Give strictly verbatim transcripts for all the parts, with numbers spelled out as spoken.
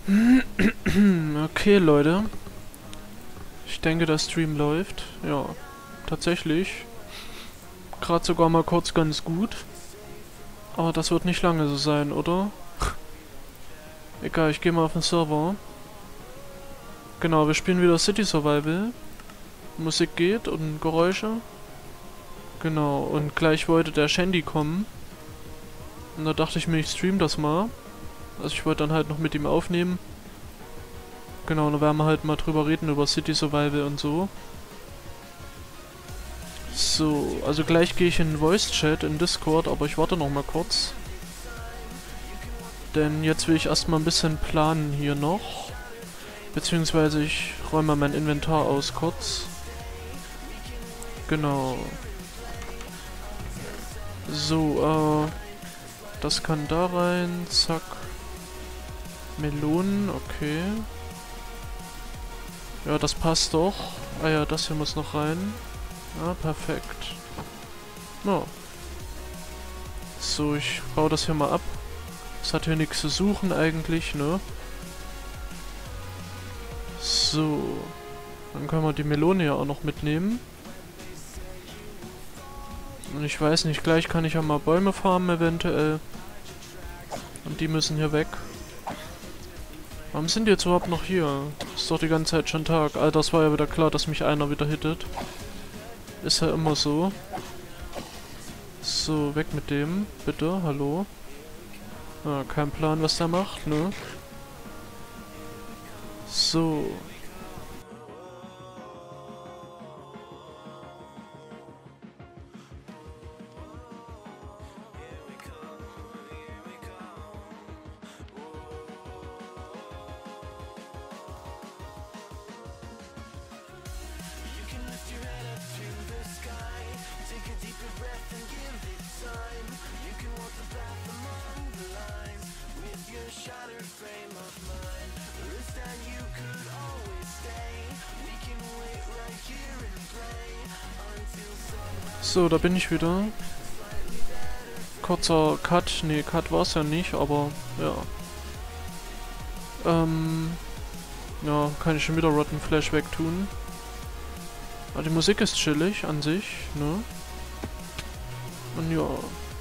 Okay, Leute. Ich denke, der Stream läuft. Ja, tatsächlich. Gerade sogar mal kurz ganz gut. Aber das wird nicht lange so sein, oder? Egal, ich gehe mal auf den Server. Genau, wir spielen wieder City Survival. Musik geht und Geräusche. Genau, und gleich wollte der Shandy kommen. Und da dachte ich mir, ich stream das mal. Also ich wollte dann halt noch mit ihm aufnehmen. Genau, dann werden wir halt mal drüber reden, über City Survival und so. So, also gleich gehe ich in den Voice Chat in Discord, aber ich warte noch mal kurz. Denn jetzt will ich erstmal ein bisschen planen hier noch. Beziehungsweise ich räume mal mein Inventar aus kurz. Genau. So, äh... das kann da rein, zack. Melonen, okay. Ja, das passt doch. Ah ja, das hier muss noch rein. Ah, perfekt. No. So, ich baue das hier mal ab. Es hat hier nichts zu suchen eigentlich, ne? So. Dann können wir die Melone ja auch noch mitnehmen. Und ich weiß nicht, gleich kann ich ja mal Bäume farmen eventuell. Und die müssen hier weg. Warum sind die jetzt überhaupt noch hier? Ist doch die ganze Zeit schon Tag. Alter, das war ja wieder klar, dass mich einer wieder hittet. Ist ja immer so. So, weg mit dem. Bitte, hallo. Ah, kein Plan, was der macht, ne? So. So, da bin ich wieder. Kurzer Cut. Nee, Cut war es ja nicht, aber ja. Ähm. Ja, kann ich schon wieder Rotten Flash wegtun. Aber die Musik ist chillig an sich, ne? Und ja.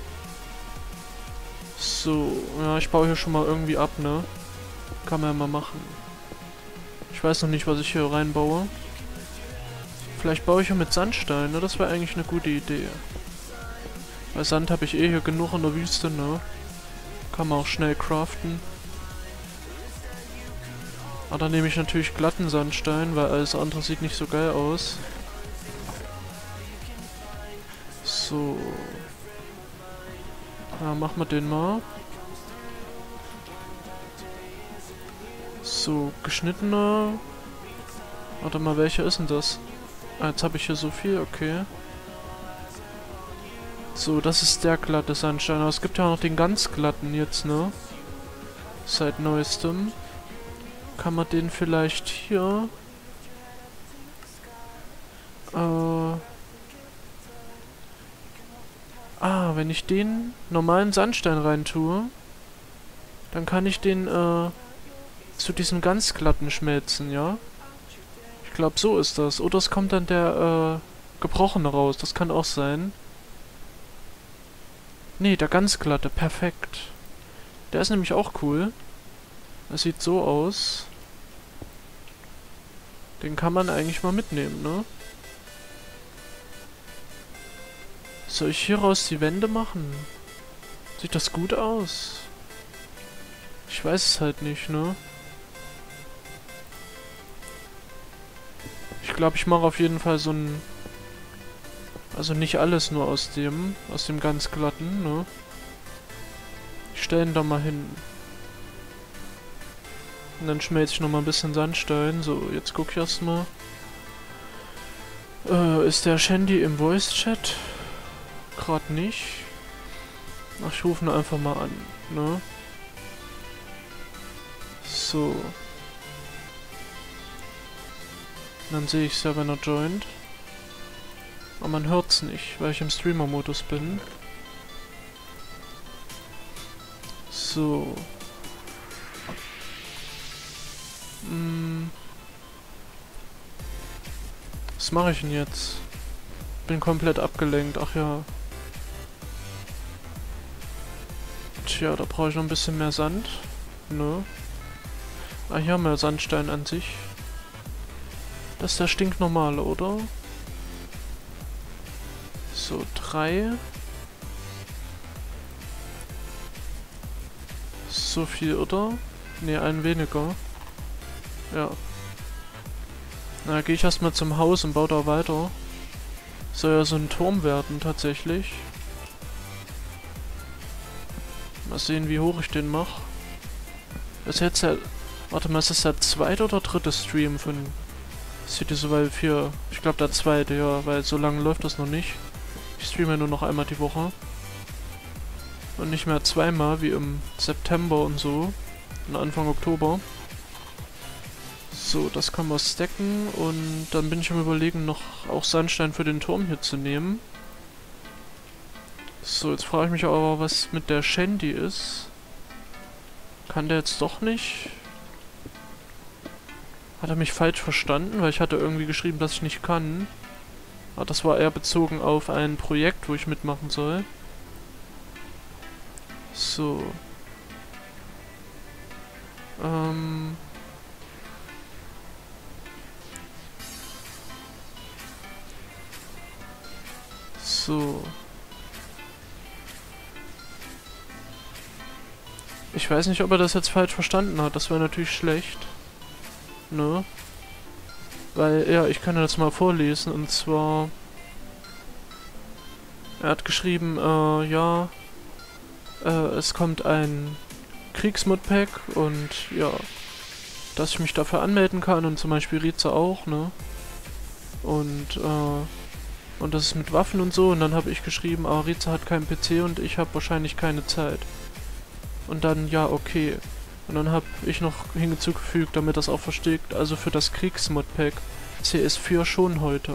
So, ja, ich baue hier schon mal irgendwie ab, ne? Kann man ja mal machen. Ich weiß noch nicht, was ich hier reinbaue. Vielleicht baue ich ja mit Sandstein, ne? Das wäre eigentlich eine gute Idee. Weil Sand habe ich eh hier genug in der Wüste, ne? Kann man auch schnell craften. Aber dann nehme ich natürlich glatten Sandstein, weil alles andere sieht nicht so geil aus. So. Ja, machen wir den mal. So, geschnittener. Warte mal, welcher ist denn das? Ah, jetzt habe ich hier so viel, okay. So, das ist der glatte Sandstein. Aber es gibt ja auch noch den ganz glatten jetzt, ne? Seit neuestem. Kann man den vielleicht hier... Äh... Ah, wenn ich den normalen Sandstein rein tue, dann kann ich den, äh... zu diesem ganz glatten schmelzen, ja? Ich glaube, so ist das. Oder es kommt dann der, äh... gebrochene raus. Das kann auch sein. Nee, der ganz glatte. Perfekt. Der ist nämlich auch cool. Das sieht so aus. Den kann man eigentlich mal mitnehmen, ne? Soll ich hieraus die Wände machen? Sieht das gut aus? Ich weiß es halt nicht, ne? Ich glaube, ich mache auf jeden Fall so ein... Also nicht alles nur aus dem, aus dem ganz glatten, ne? Ich stelle ihn da mal hin. Und dann schmelze ich nochmal ein bisschen Sandstein. So, jetzt gucke ich erstmal. Äh, ist der Shandy im Voice-Chat? Gerade nicht. Ach, ich rufe ihn einfach mal an, ne? So. Dann sehe ich es ja, wenn er joint. Aber man hört's nicht, weil ich im Streamer-Modus bin. So. Hm. Was mache ich denn jetzt? Bin komplett abgelenkt. Ach ja. Tja, da brauche ich noch ein bisschen mehr Sand. Ne? Ah, hier haben wir Sandstein an sich. Das ist der stinknormale, oder? So, drei. So viel, oder? Ne, ein weniger. Ja. Na, gehe ich erstmal zum Haus und baue da weiter. Soll ja so ein Turm werden, tatsächlich. Mal sehen, wie hoch ich den mache. Das ist jetzt der... Warte mal, ist das der zweite oder dritte Stream von City Survival vier? Ich glaube der zweite, ja, weil so lange läuft das noch nicht. Ich streame nur noch einmal die Woche. Und nicht mehr zweimal, wie im September und so. Und Anfang Oktober. So, das kann man stacken. Und dann bin ich am Überlegen, noch auch Sandstein für den Turm hier zu nehmen. So, jetzt frage ich mich aber, was mit der Shandy ist. Kann der jetzt doch nicht? Hat er mich falsch verstanden? Weil ich hatte irgendwie geschrieben, dass ich nicht kann. Aber das war eher bezogen auf ein Projekt, wo ich mitmachen soll. So. Ähm... So. Ich weiß nicht, ob er das jetzt falsch verstanden hat. Das wäre natürlich schlecht. Ne? Weil, ja, ich kann ja das mal vorlesen. Und zwar... Er hat geschrieben, äh, ja... Äh, es kommt ein Kriegsmodpack und, ja... Dass ich mich dafür anmelden kann und zum Beispiel Riza auch, ne? Und, äh... Und das ist mit Waffen und so. Und dann habe ich geschrieben, ah, Riza hat keinen P C und ich habe wahrscheinlich keine Zeit. Und dann, ja, okay. Und dann habe ich noch hinzugefügt, damit das auch versteht, also für das Kriegsmodpack C S vier schon heute.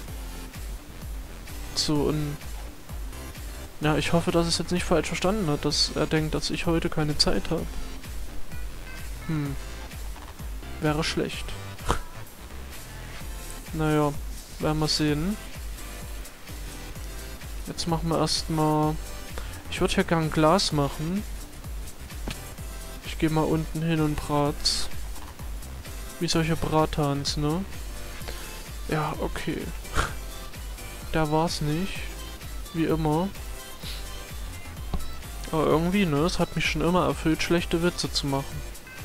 So, und... Ja, ich hoffe, dass es jetzt nicht falsch verstanden hat, dass er denkt, dass ich heute keine Zeit habe. Hm. Wäre schlecht. Naja, werden wir sehen. Jetzt machen wir erstmal... Ich würde ja gern Glas machen. Ich gehe mal unten hin und brat's. Wie solche Bratans, ne? Ja, okay. Da war's nicht. Wie immer. Aber irgendwie, ne? Es hat mich schon immer erfüllt, schlechte Witze zu machen.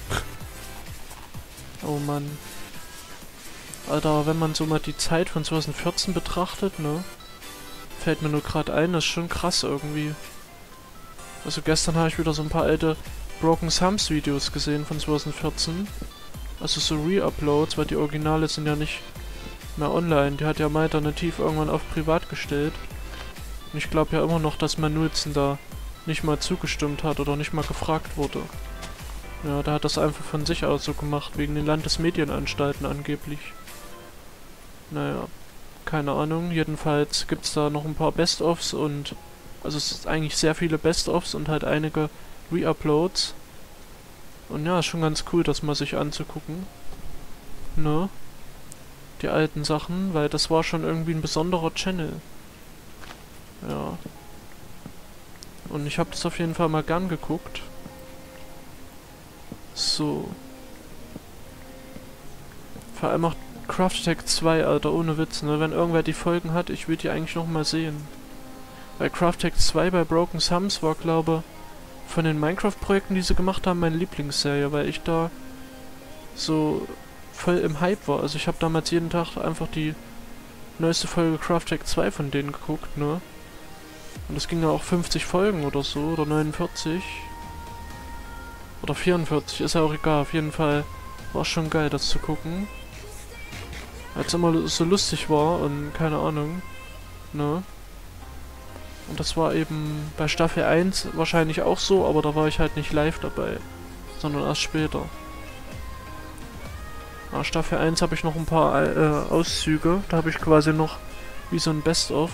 Oh Mann. Alter, wenn man so mal die Zeit von zwanzig vierzehn betrachtet, ne? Fällt mir nur gerade ein, das ist schon krass irgendwie. Also gestern habe ich wieder so ein paar alte Broken Thumbs Videos gesehen von zwanzig vierzehn. Also so Re-Uploads, weil die Originale sind ja nicht mehr online. Die hat ja mal alternativ irgendwann auf privat gestellt. Und ich glaube ja immer noch, dass Manulzen da nicht mal zugestimmt hat oder nicht mal gefragt wurde. Ja, der hat das einfach von sich aus so gemacht, wegen den Landesmedienanstalten angeblich. Naja, keine Ahnung. Jedenfalls gibt es da noch ein paar Best-ofs und... Also es ist eigentlich sehr viele Best-ofs und halt einige Re-Uploads. Und ja, ist schon ganz cool, das mal sich anzugucken. Ne? Die alten Sachen, weil das war schon irgendwie ein besonderer Channel. Ja. Und ich habe das auf jeden Fall mal gern geguckt. So. Vor allem auch Craft Attack zwei, Alter, ohne Witz, ne? Wenn irgendwer die Folgen hat, ich will die eigentlich noch mal sehen. Weil Craft Attack zwei bei Broken Thumbs war, glaube von den Minecraft-Projekten, die sie gemacht haben, meine Lieblingsserie, weil ich da so voll im Hype war. Also ich habe damals jeden Tag einfach die neueste Folge Craft Attack zwei von denen geguckt, ne? Und das ging ja auch fünfzig Folgen oder so, oder neunundvierzig. Oder vierundvierzig, ist ja auch egal. Auf jeden Fall war es schon geil, das zu gucken. Weil es immer so lustig war und keine Ahnung, ne? Und das war eben bei Staffel eins wahrscheinlich auch so, aber da war ich halt nicht live dabei, sondern erst später. Na, Staffel eins habe ich noch ein paar äh, Auszüge, da habe ich quasi noch wie so ein Best-of.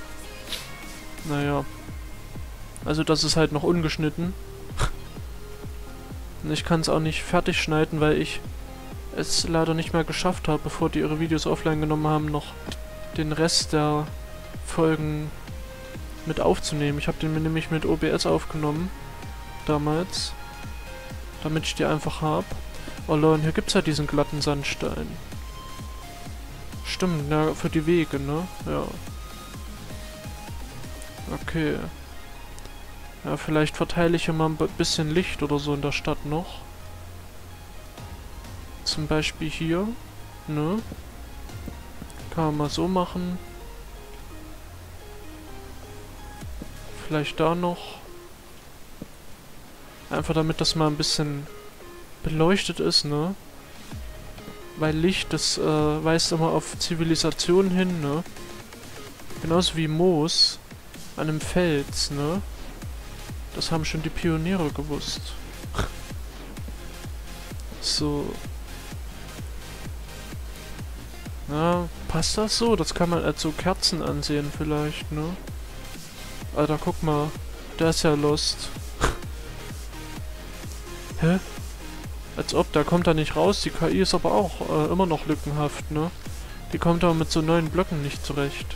Naja. Also das ist halt noch ungeschnitten. Und ich kann es auch nicht fertig schneiden, weil ich es leider nicht mehr geschafft habe, bevor die ihre Videos offline genommen haben, noch den Rest der Folgen mit aufzunehmen. Ich habe den mir nämlich mit O B S aufgenommen, damals, damit ich die einfach habe. Oh Leute, hier gibt's ja diesen glatten Sandstein. Stimmt, ja, für die Wege, ne? Ja. Okay. Ja, vielleicht verteile ich hier mal ein bisschen Licht oder so in der Stadt noch. Zum Beispiel hier, ne? Kann man mal so machen. Vielleicht da noch. Einfach damit das mal ein bisschen beleuchtet ist, ne? Weil Licht, das äh, weist immer auf Zivilisation hin, ne? Genauso wie Moos an einem Fels, ne? Das haben schon die Pioniere gewusst. So. Ja, passt das so? Das kann man als so Kerzen ansehen vielleicht, ne? Alter, guck mal. Der ist ja lost. Hä? Als ob, der kommt da nicht raus. Die K I ist aber auch äh, immer noch lückenhaft, ne? Die kommt aber mit so neuen Blöcken nicht zurecht.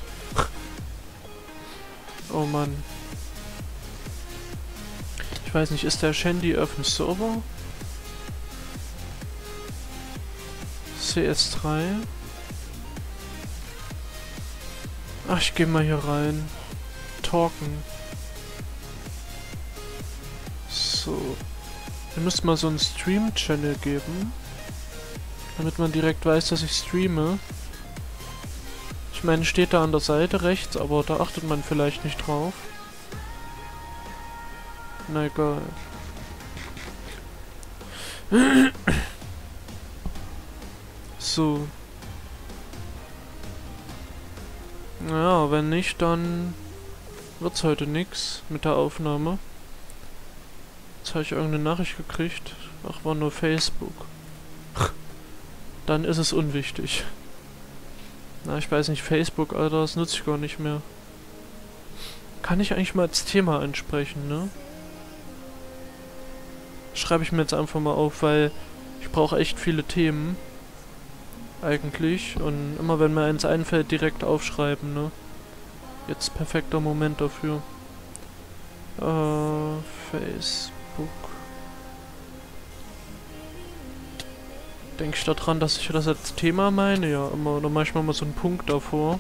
Oh Mann. Ich weiß nicht, ist der Shandy auf dem Server? C S drei? Ach, ich geh mal hier rein. Talken. So. Wir müssen mal so einen Stream-Channel geben. Damit man direkt weiß, dass ich streame. Ich meine, steht da an der Seite rechts, aber da achtet man vielleicht nicht drauf. Na egal. So. Naja, wenn nicht, dann wird's heute nix mit der Aufnahme. Jetzt habe ich irgendeine Nachricht gekriegt. Ach, war nur Facebook. Dann ist es unwichtig. Na, ich weiß nicht, Facebook, Alter, das nutze ich gar nicht mehr. Kann ich eigentlich mal als Thema ansprechen, ne? Schreibe ich mir jetzt einfach mal auf, weil ich brauche echt viele Themen. Eigentlich. Und immer wenn mir eins einfällt, direkt aufschreiben, ne? Jetzt perfekter Moment dafür. Äh, Facebook. Denke ich da dran, dass ich das als Thema meine? Ja, immer oder manchmal mal so einen Punkt davor.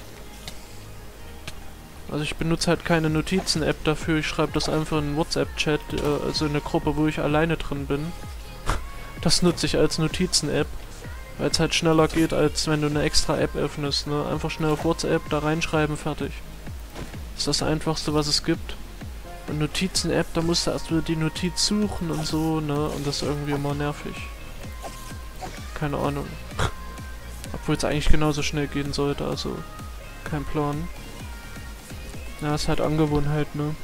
Also ich benutze halt keine Notizen-App dafür, ich schreibe das einfach in einen WhatsApp-Chat, äh, also in eine Gruppe, wo ich alleine drin bin. Das nutze ich als Notizen-App, weil es halt schneller geht, als wenn du eine extra App öffnest, ne? Einfach schnell auf WhatsApp, da reinschreiben, fertig. Das ist das Einfachste, was es gibt. Und Notizen-App, da musst du erst wieder die Notiz suchen und so, ne? Und das ist irgendwie immer nervig. Keine Ahnung. Obwohl es eigentlich genauso schnell gehen sollte, also kein Plan. Ja, ist halt Angewohnheit, ne?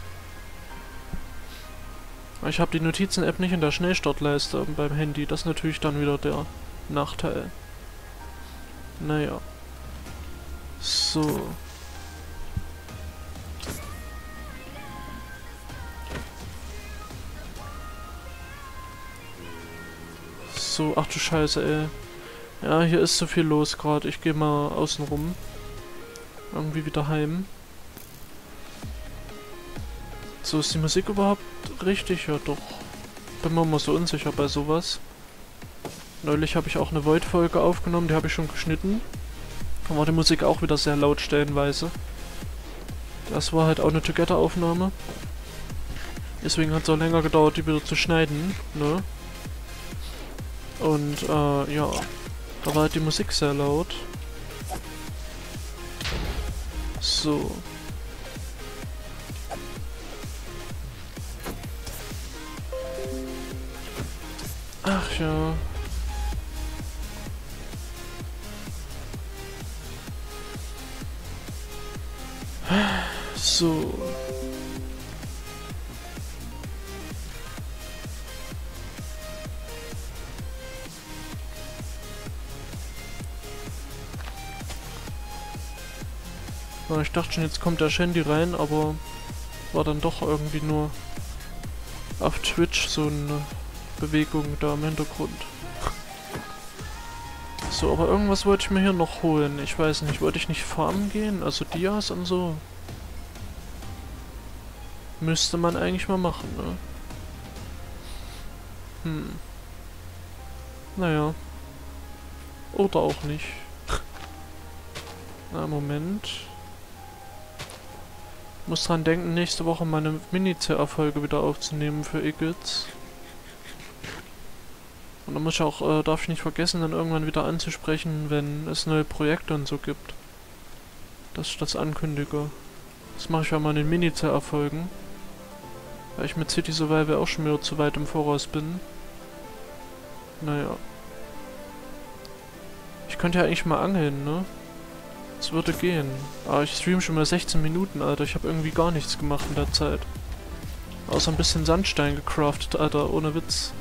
Ich habe die Notizen-App nicht in der Schnellstartleiste beim Handy. Das ist natürlich dann wieder der Nachteil. Naja. So. So, ach du Scheiße, ey. Ja, hier ist so viel los gerade. Ich gehe mal außen rum. Irgendwie wieder heim. So, ist die Musik überhaupt richtig? Ja, doch. Bin mir immer so unsicher bei sowas. Neulich habe ich auch eine Void-Folge aufgenommen, die habe ich schon geschnitten. Da war die Musik auch wieder sehr laut stellenweise. Das war halt auch eine Together-Aufnahme. Deswegen hat es auch länger gedauert, die wieder zu schneiden, ne? Und, äh, ja. Da war halt die Musik sehr laut. So. Ach ja. So. Ja, ich dachte schon, jetzt kommt der Shandy rein, aber war dann doch irgendwie nur auf Twitch so eine Bewegung da im Hintergrund. So, aber irgendwas wollte ich mir hier noch holen. Ich weiß nicht, wollte ich nicht farmen gehen? Also Dias und so. Müsste man eigentlich mal machen, ne? Hm. Naja. Oder auch nicht. Na, Moment. Muss dran denken, nächste Woche meine Mini-C-Erfolge wieder aufzunehmen für Igitt. Und dann muss ich auch, äh, darf ich nicht vergessen, dann irgendwann wieder anzusprechen, wenn es neue Projekte und so gibt. Dass ich das ankündige. Das mache ich ja mal in den Mini-C-Erfolgen. Weil ich mit City Survival auch schon wieder zu weit im Voraus bin. Naja. Ich könnte ja eigentlich mal angeln, ne? Das würde gehen. Aber ich stream schon mal sechzehn Minuten, Alter. Ich habe irgendwie gar nichts gemacht in der Zeit. Außer ein bisschen Sandstein gecraftet, Alter. Ohne Witz.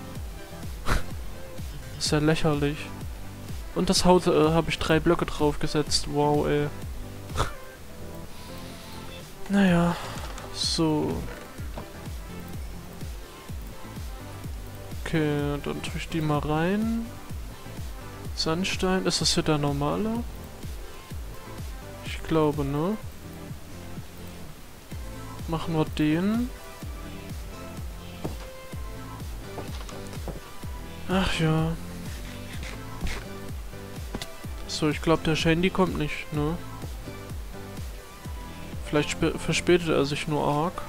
Ist ja lächerlich. Und das Haus äh, habe ich drei Blöcke draufgesetzt. Wow, ey. Naja. So. Okay, dann tue ich die mal rein. Sandstein. Ist das hier der normale? Ich glaube, ne? Machen wir den. Ach ja. So, ich glaube, der Shandy kommt nicht, ne? Vielleicht verspätet er sich nur arg.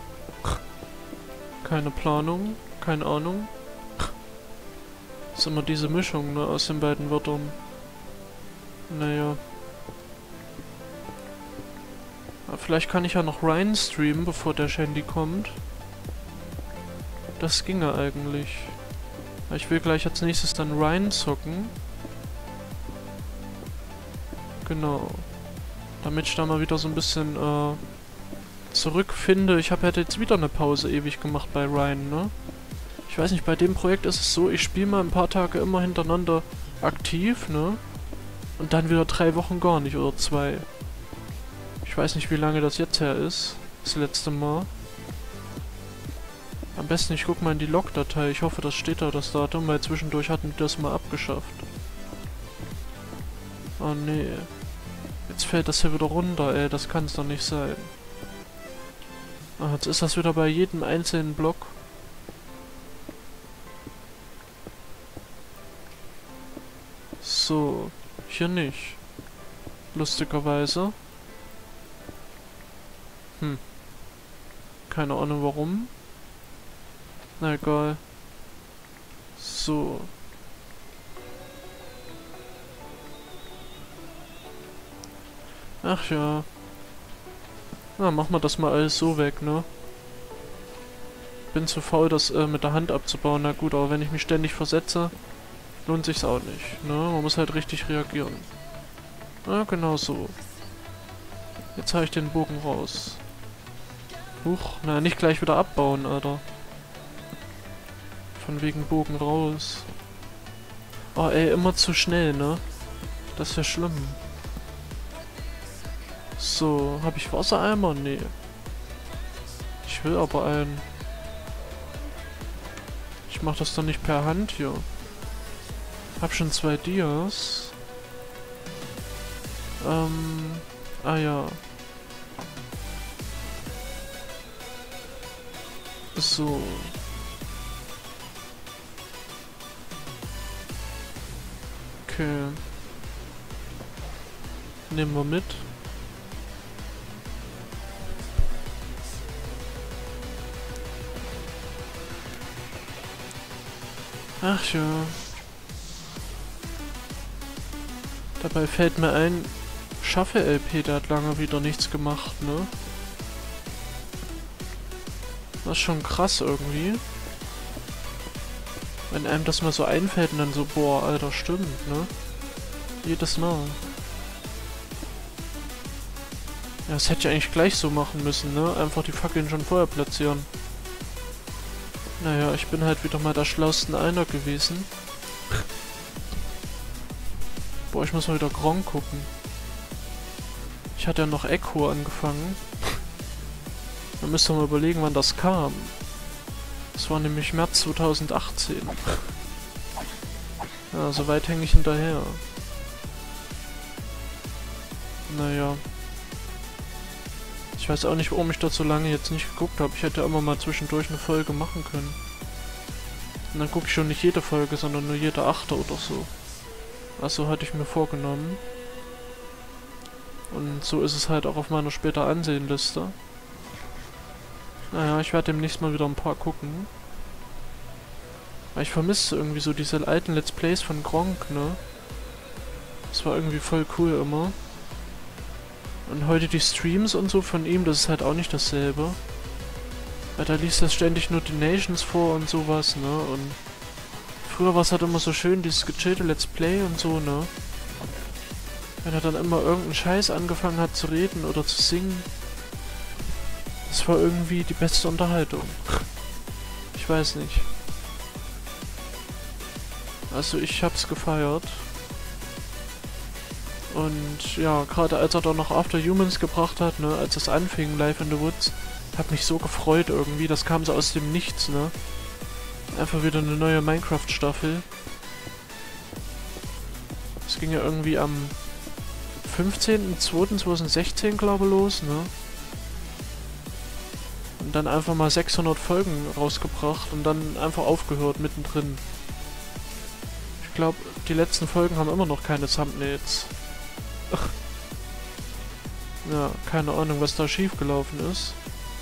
Keine Planung. Keine Ahnung. Ist immer diese Mischung, ne, aus den beiden Wörtern. Naja. Aber vielleicht kann ich ja noch Ryan streamen, bevor der Shandy kommt. Das ginge eigentlich. Ich will gleich als nächstes dann Ryan zocken. Genau. Damit ich da mal wieder so ein bisschen äh, zurückfinde. Ich habe halt jetzt wieder eine Pause ewig gemacht bei Ryan, ne? Ich weiß nicht, bei dem Projekt ist es so, ich spiele mal ein paar Tage immer hintereinander aktiv, ne? Und dann wieder drei Wochen gar nicht oder zwei. Ich weiß nicht, wie lange das jetzt her ist. Das letzte Mal. Am besten, ich guck mal in die Log-Datei. Ich hoffe, das steht da, das Datum, weil zwischendurch hatten die das mal abgeschafft. Oh nee. Jetzt fällt das hier wieder runter, ey. Das kann es doch nicht sein. Ah, jetzt ist das wieder bei jedem einzelnen Block. So. Hier nicht. Lustigerweise. Hm. Keine Ahnung warum. Na egal. So. Ach ja. Na, machen wir das mal alles so weg, ne? Bin zu faul, das äh, mit der Hand abzubauen. Na gut, aber wenn ich mich ständig versetze, lohnt sich's auch nicht, ne? Man muss halt richtig reagieren. Na, genau so. Jetzt habe ich den Bogen raus. Huch, na, nicht gleich wieder abbauen, Alter. Von wegen Bogen raus. Oh, ey, immer zu schnell, ne? Das ist ja schlimm. So, habe ich Wassereimer? Nee. Ich will aber einen. Ich mach das doch nicht per Hand hier. Hab schon zwei Dias. Ähm, ah ja. So. Okay. Nehmen wir mit. Ach ja. Dabei fällt mir ein, Schaffe L P, der hat lange wieder nichts gemacht, ne? Das ist schon krass irgendwie. Wenn einem das mal so einfällt und dann so, boah, Alter, stimmt, ne? Jedes Mal. Ja, das hätte ich eigentlich gleich so machen müssen, ne? Einfach die Fackeln schon vorher platzieren. Naja, ich bin halt wieder mal der schlausten einer gewesen. Boah, ich muss mal wieder Gronk gucken. Ich hatte ja noch Echo angefangen. Man müsste mal überlegen, wann das kam. Das war nämlich März zweitausendachtzehn. Ja, so weit hänge ich hinterher. Naja. Ich weiß auch nicht, warum ich dort so lange jetzt nicht geguckt habe. Ich hätte immer mal zwischendurch eine Folge machen können. Und dann gucke ich schon nicht jede Folge, sondern nur jede achte oder so. Also hatte ich mir vorgenommen. Und so ist es halt auch auf meiner später Ansehenliste. Naja, ich werde demnächst mal wieder ein paar gucken. Weil ich vermisse irgendwie so diese alten Let's Plays von Gronkh, ne? Das war irgendwie voll cool immer. Und heute die Streams und so von ihm, das ist halt auch nicht dasselbe. Weil da liest er ständig nur die Nations vor und sowas, ne? Und früher war es halt immer so schön, dieses gechillte Let's Play und so, ne? Wenn er dann immer irgendeinen Scheiß angefangen hat zu reden oder zu singen. Das war irgendwie die beste Unterhaltung. Ich weiß nicht. Also ich hab's gefeiert. Und ja, gerade als er dann noch After Humans gebracht hat, ne, als es anfing, Live in the Woods, hab mich so gefreut irgendwie. Das kam so aus dem Nichts, ne? Einfach wieder eine neue Minecraft-Staffel. Es ging ja irgendwie am fünfzehnten zweiten zweitausendsechzehn, glaube ich, los, ne? Und dann einfach mal sechshundert Folgen rausgebracht und dann einfach aufgehört mittendrin. Ich glaube, die letzten Folgen haben immer noch keine Thumbnails. Ja, keine Ahnung, was da schiefgelaufen ist.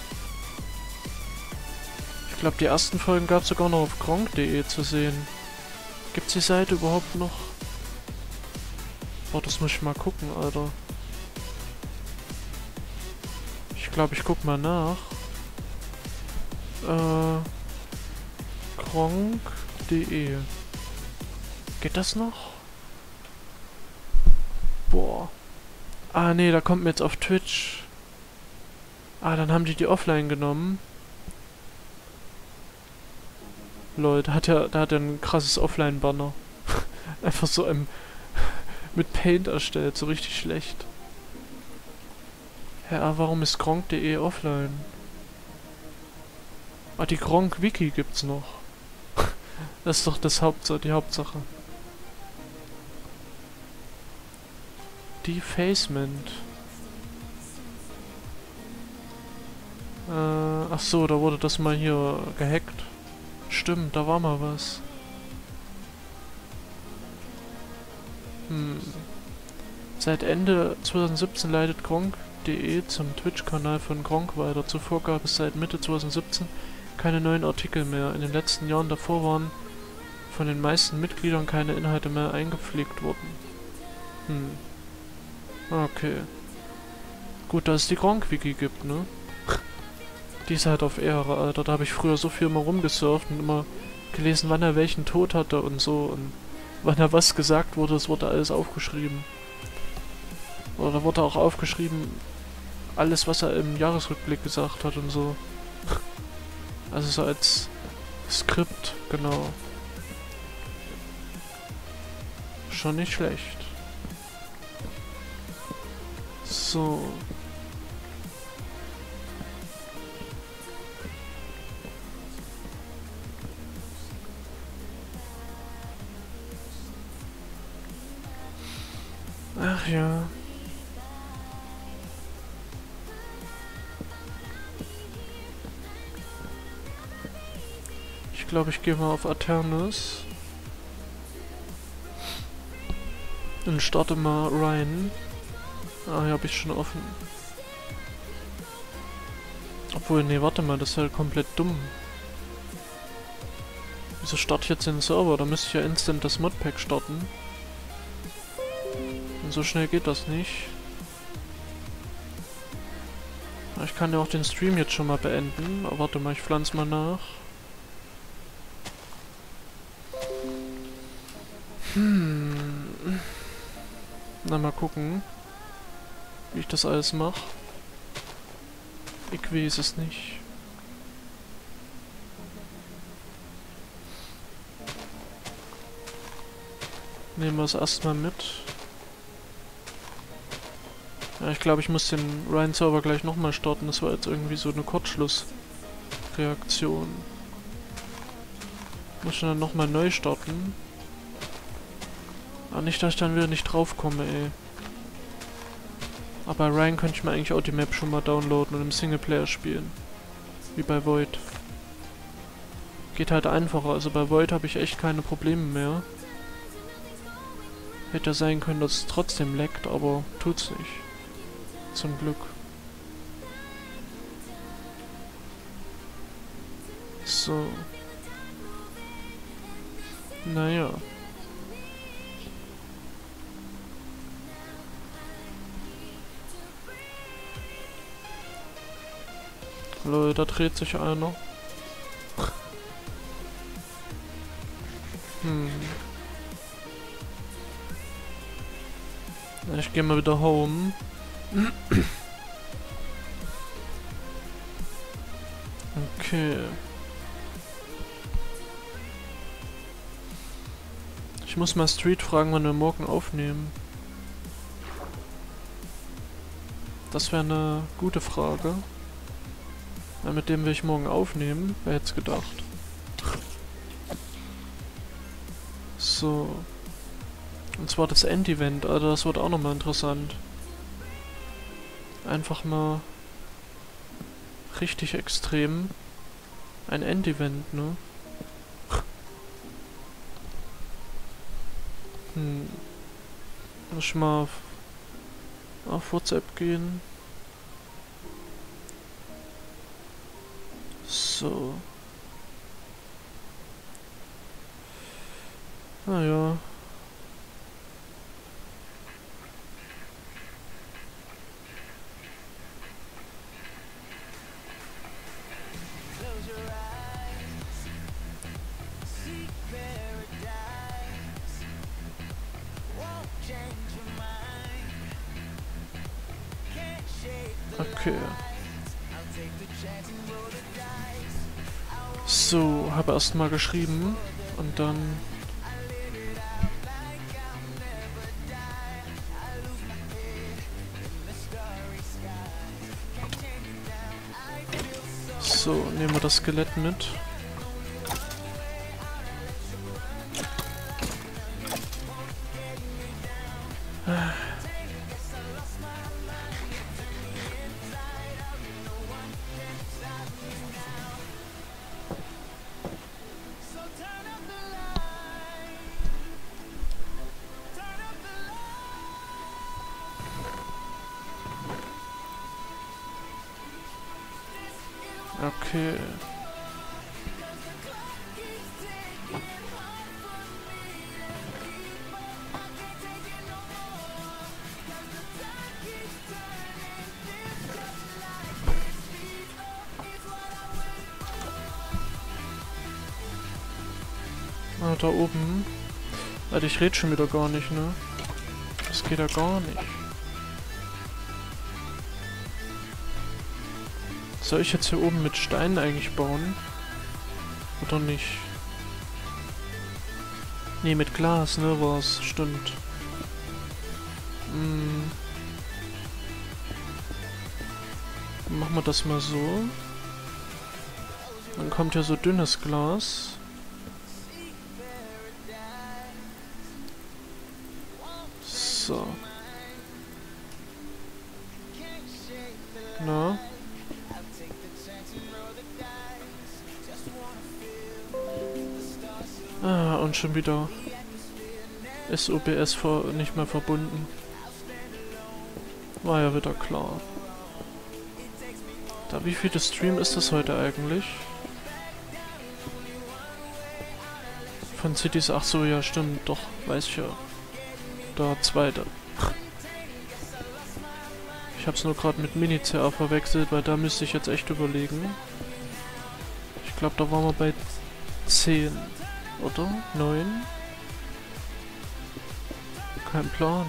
Ich glaube, die ersten Folgen gab es sogar noch auf gronk punkt de zu sehen. Gibt's die Seite überhaupt noch? Oh, das muss ich mal gucken, Alter. Ich glaube, ich guck mal nach. Äh... gronk punkt de. Geht das noch? Boah. Ah, nee, da kommt mir jetzt auf Twitch. Ah, dann haben die die offline genommen. Lol, da hat ja, da hat er ein krasses Offline-Banner. Einfach so im mit Paint erstellt, so richtig schlecht. Ja, warum ist gronk punkt de offline? Ah, die Gronk-Wiki gibt's noch. Das ist doch das Hauptsache, die Hauptsache. Defacement. Äh, ach so, da wurde das mal hier gehackt. Stimmt, da war mal was. Hm. Seit Ende zweitausendsiebzehn leitet gronk punkt de zum Twitch-Kanal von Gronkh weiter. Zuvor gab es seit Mitte zweitausendsiebzehn keine neuen Artikel mehr. In den letzten Jahren davor waren von den meisten Mitgliedern keine Inhalte mehr eingepflegt worden. Hm. Okay. Gut, dass es die Gronk-Wiki gibt, ne? Die ist halt auf Ehre, Alter. Da habe ich früher so viel immer rumgesurft und immer gelesen, wann er welchen Tod hatte und so. Und wann er was gesagt wurde, das wurde alles aufgeschrieben. Oder da wurde auch aufgeschrieben, alles, was er im Jahresrückblick gesagt hat und so. Also so als Skript, genau. Schon nicht schlecht. So. Ach ja. Ich glaube, ich gehe mal auf Aternos. Und starte mal rein. Ah, hier habe ich schon offen. Obwohl, nee, warte mal, das ist ja komplett dumm. Wieso starte ich jetzt den Server? Da müsste ich ja instant das Modpack starten. Und so schnell geht das nicht. Ich kann ja auch den Stream jetzt schon mal beenden. Aber warte mal, ich pflanze mal nach. Hm. Na, mal gucken, wie ich das alles mache. Ich weiß es nicht. Nehmen wir es erstmal mit. Ja, ich glaube, ich muss den Ryan-Server gleich nochmal starten. Das war jetzt irgendwie so eine Kurzschlussreaktion. Muss ich dann nochmal neu starten. Ah, nicht, dass ich dann wieder nicht drauf komme, ey. Aber bei Ryan könnte ich mir eigentlich auch die Map schon mal downloaden und im Singleplayer spielen. Wie bei Void. Geht halt einfacher, also bei Void habe ich echt keine Probleme mehr. Hätte ja sein können, dass es trotzdem leckt, aber tut's nicht. Zum Glück. So. Naja. Leute, da dreht sich einer. Hm. Ich gehe mal wieder home. Okay. Ich muss mal Street fragen, wann wir morgen aufnehmen. Das wäre eine gute Frage. Ja, mit dem will ich morgen aufnehmen. Wer hätte es gedacht? So. Und zwar das Endevent, also das wird auch nochmal interessant. Einfach mal richtig extrem ein Endevent, ne? Hm. Muss ich mal auf, auf WhatsApp gehen. So. Naja. Okay. So, habe erstmal geschrieben und dann so, nehmen wir das Skelett mit. Okay. Ah, da oben. Alter, ich red schon wieder gar nicht, ne? Das geht ja gar nicht. Soll ich jetzt hier oben mit Steinen eigentlich bauen? Oder nicht? Ne, mit Glas, ne, war's. Stimmt. Hm. Machen wir das mal so. Dann kommt ja so dünnes Glas. So. Na? Ah, und schon wieder ist O B S vor nicht mehr verbunden. War ja wieder klar. Da, wie viele Stream ist das heute eigentlich? Von Cities, ach so, ja stimmt, doch, weiß ich ja. Der zweite. Ich hab's nur gerade mit Mini-C A verwechselt, weil da müsste ich jetzt echt überlegen. Ich glaube, da waren wir bei zehn. Oder? neun? Kein Plan.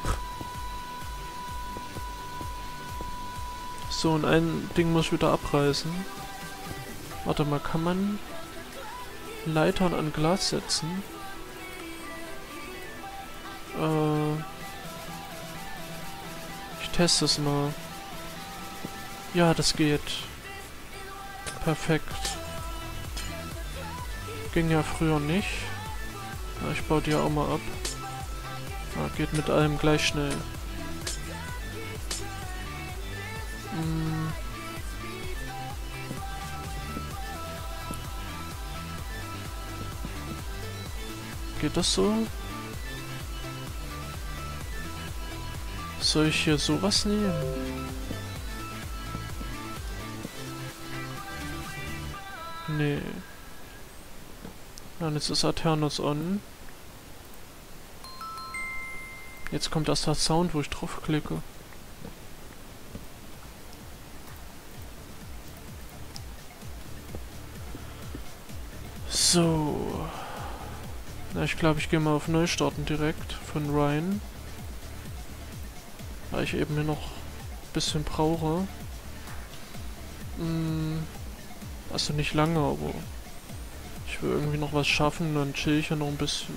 So, und ein Ding muss ich wieder abreißen. Warte mal, kann man Leitern an Glas setzen? Äh... Ich teste es mal. Ja, das geht. Perfekt. Ging ja früher nicht. Na, ich baue die auch mal ab. Ja, geht mit allem gleich schnell. Geht das so? Soll ich hier sowas nehmen? Nee. Ja, und jetzt ist Aeternus on. Jetzt kommt erst der Sound, wo ich draufklicke. So. Na, ich glaube, ich gehe mal auf Neustarten direkt von Ryan. Weil ich eben hier noch ein bisschen brauche. Hm, also nicht lange, aber ich will irgendwie noch was schaffen, dann chill ich ja noch ein bisschen.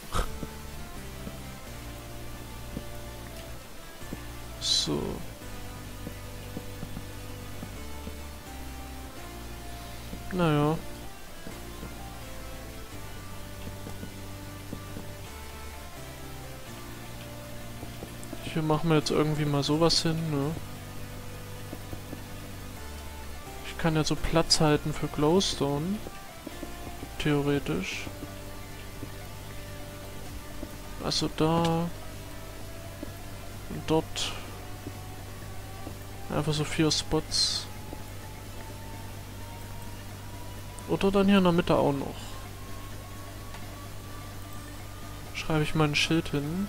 So. Naja. Hier machen wir jetzt irgendwie mal sowas hin, ne? Ich kann ja so Platz halten für Glowstone. Theoretisch. Also da. Und dort. Einfach so vier Spots. Oder dann hier in der Mitte auch noch. Schreibe ich mal ein Schild hin.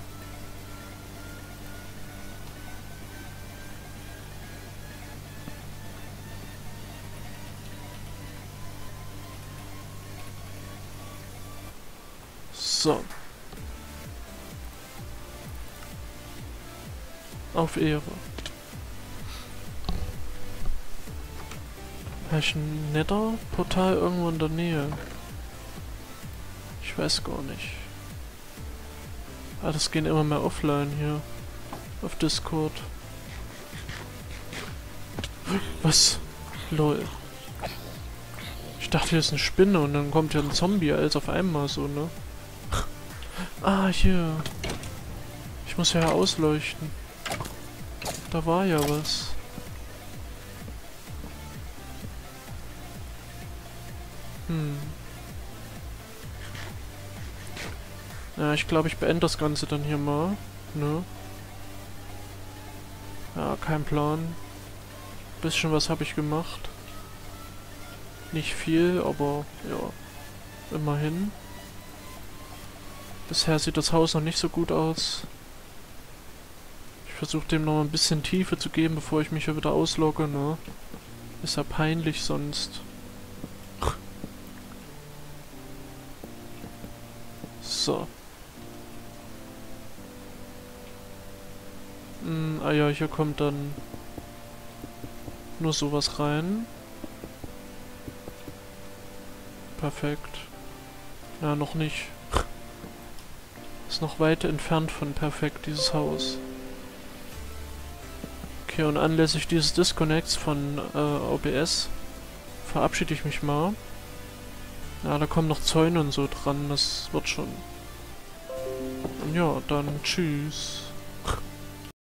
So. Auf Ehre. Habe ich ein Nether-Portal irgendwo in der Nähe? Ich weiß gar nicht. Ah, das gehen immer mehr offline hier. Auf Discord. Was? Lol. Ich dachte, hier ist eine Spinne und dann kommt ja ein Zombie alles auf einmal so, ne? Ah, hier. Ich muss ja ausleuchten. Da war ja was. Hm. Ja, ich glaube, ich beende das Ganze dann hier mal. Ne? Ja, kein Plan. Bisschen was habe ich gemacht. Nicht viel, aber ja. Immerhin. Bisher sieht das Haus noch nicht so gut aus. Ich versuche dem noch ein bisschen Tiefe zu geben, bevor ich mich hier wieder auslogge, ne? Ist ja peinlich sonst. So. Hm, ah ja, hier kommt dann nur sowas rein. Perfekt. Ja, noch nicht. Ist noch weit entfernt von perfekt, dieses Haus. Okay, und anlässlich dieses Disconnects von äh, O B S verabschiede ich mich mal. Ja, da kommen noch Zäune und so dran, das wird schon. Und ja, dann tschüss.